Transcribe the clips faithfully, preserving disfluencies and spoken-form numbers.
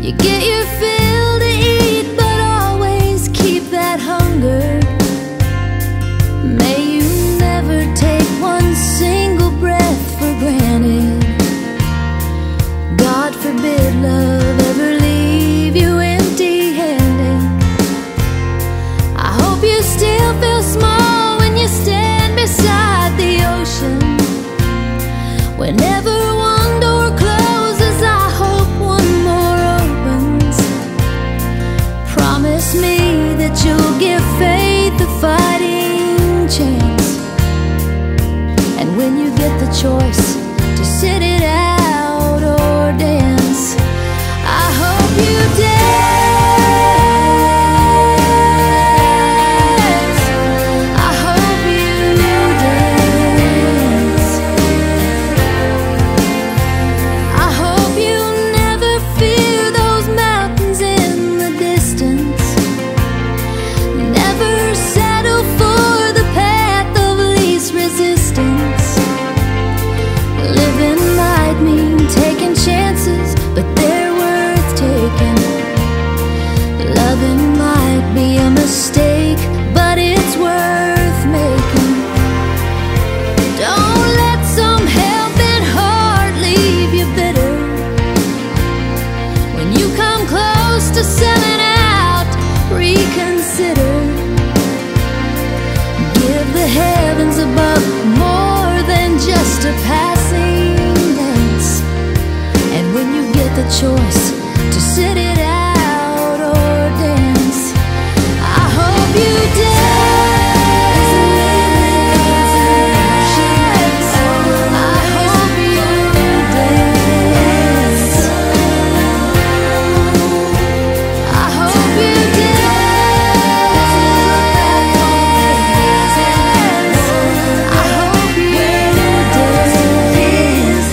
You get your fill to eat, but always keep that hunger. May you never take one single breath for granted. God forbid love ever leave you empty-handed. I hope you still feel small when you stand beside the ocean. Whenever one door closes, I hope one more opens. Promise me that you'll give faith a fighting chance. And when you get the choice to sit it out or dance, I hope you dance. I hope you dance. I hope you never fear those mountains in the distance. Never settle for the path of least resistance. Living might mean taking chances, but they're worth taking. Loving might be a mistake, but it's worth making. Don't let some helping heart leave you bitter. When you come close to selling out, reconsider. Give the heavens above more than just a passing glance. And when you get the choice to sit it out or dance, I hope you dance. I hope you dance. I hope you dance. I hope you dance.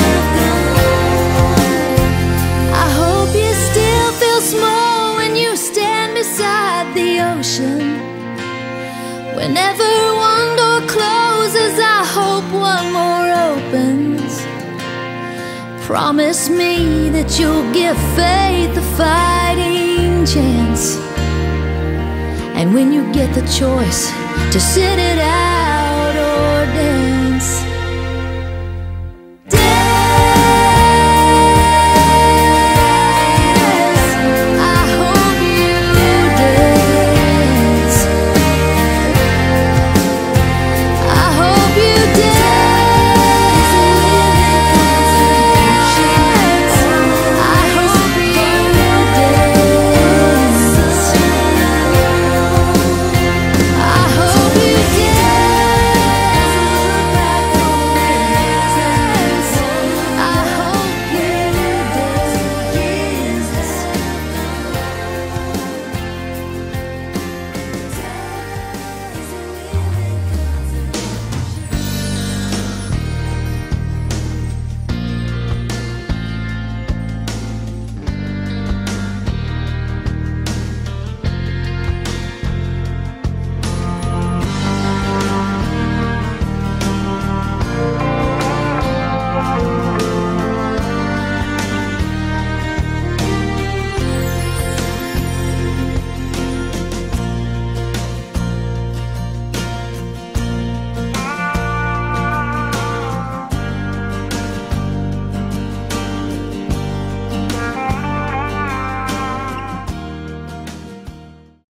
I hope you still feel small when you stand beside the ocean. Whenever one door closes, I hope one more opens. Promise me that you'll give faith a fighting chance. And when you get the choice to sit it out